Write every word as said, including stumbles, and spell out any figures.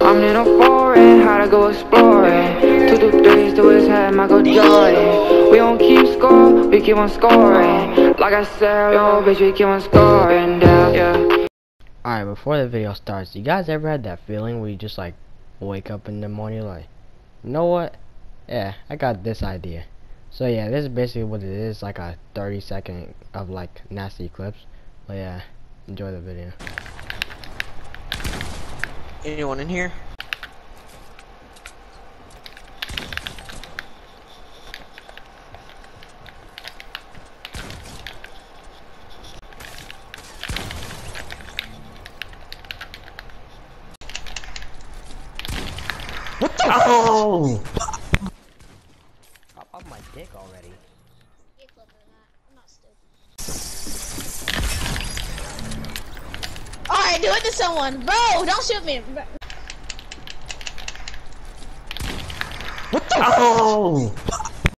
I'm in a foreign, how to go exploring. Two to threes to his head, Michael Jordan. We don't keep score, we keep on scoring. Like I said, yo, bitch, we keep on scoring, yeah, yeah. Alright, before the video starts, you guys ever had that feeling where you just like wake up in the morning like, you know what? Yeah, I got this idea. So yeah, this is basically what it is, like a thirty second of like nasty clips. But yeah, enjoy the video. Anyone in here? What the? Oh! Pop off my dick already. Alright, do it to someone. Bro, don't shoot me. What the? Oh!